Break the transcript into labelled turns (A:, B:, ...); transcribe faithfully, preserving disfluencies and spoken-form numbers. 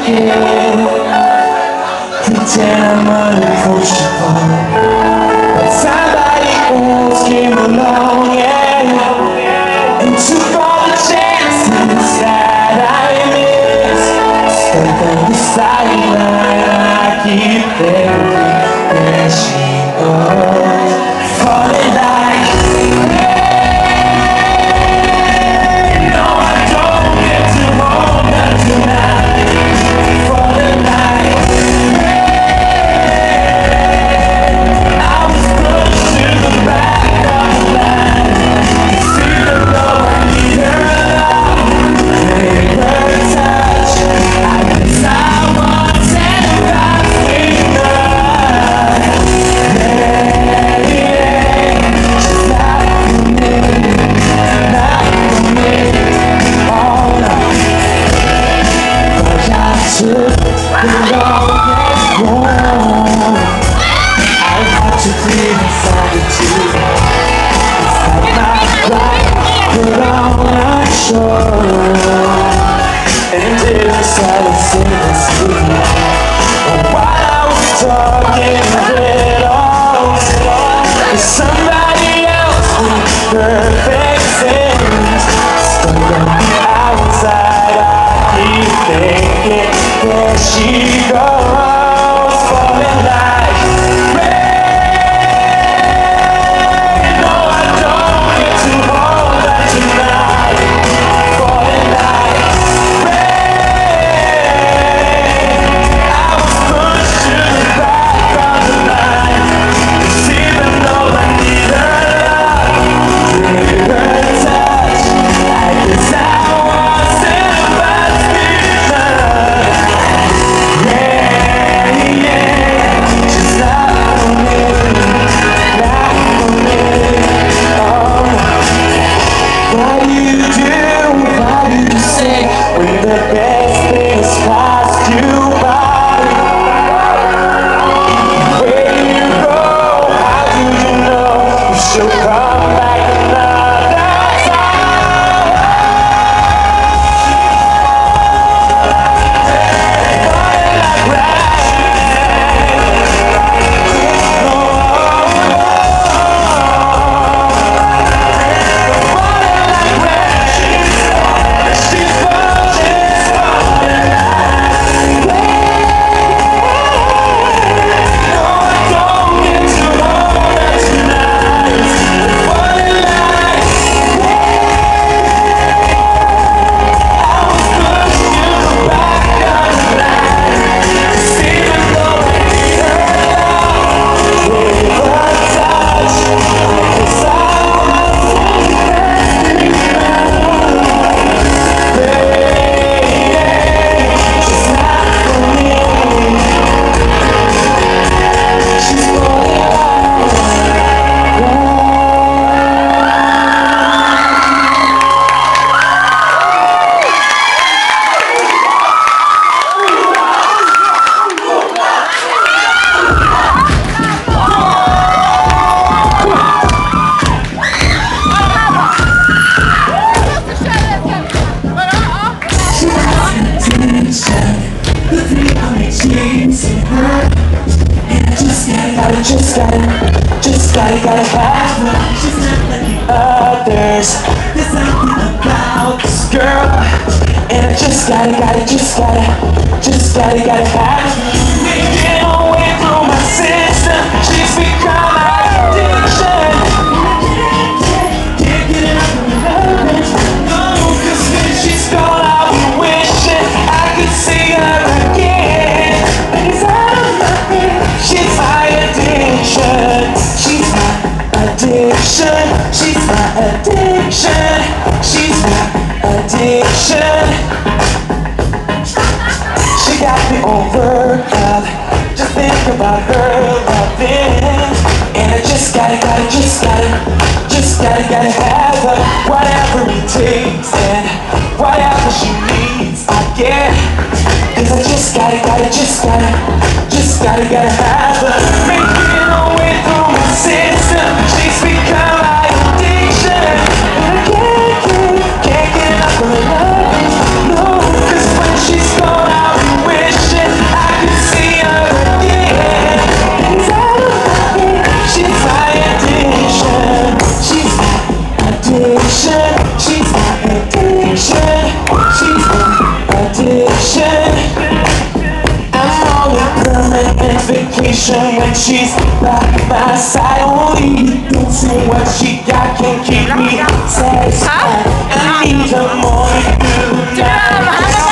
A: forget. Pretend I'm unapproachable, but somebody else came along, yeah, and took all the chances that I missed. Stuck on the sideline, I keep thinking, there she goes, falling like rain. No, I don't get to hold her tonight, falling like rain. I was pushed to the back of the line, see the love I need her love, take her touch. I guess I was and got with her. Yeah, yeah, she's not for me, not for me. Oh no, 'cause I took the longest road. I had to clear inside the truth. It's like my pride put on a show, and in the silence in the street, while I was talking riddles, there's somebody else with perfect things. Stuck on the outside, I keep thinking, there she goes, falling like rain. No, I don't get to hold her tonight, falling like rain. I was pushed to the back of the line, even though I need her love, need her touch. I guess I wasn't about to be loved. Yeah, yeah, she's not for me, not for me. Oh, what do you do? What do you say when the best things pass you by? Where do you go? How do you know you should come back another time? Falling like rain. Oh, falling like rain. She's falling, falling like rain. No, I don't get to hold her tonight, falling like just gotta, just gotta, gotta have her. She's not like the others. There's something about this girl, and I just gotta, gotta, just gotta, just gotta, gotta have her. Making her way through my system, she's become my addiction. Can't get enough of her. No, 'cause when she's gone, I'll be wishing I could see her again. She's out of my head. She's my addiction. She's my addiction. She's my addiction. She's my addiction. She got me over love. Just think about her loving, and I just gotta, gotta, just gotta, just gotta, gotta have her. Whatever it takes and whatever she needs, I get. 'Cause I just gotta, gotta, just gotta, just gotta, gotta have her. Making her way through my system, she's become my addiction. And I can't, can't, can't get enough of her love. No, 'cause when she's gone, I'll be with vacation when she's by my side. Only don't say what she got can keep me satisfied. I need her more than you.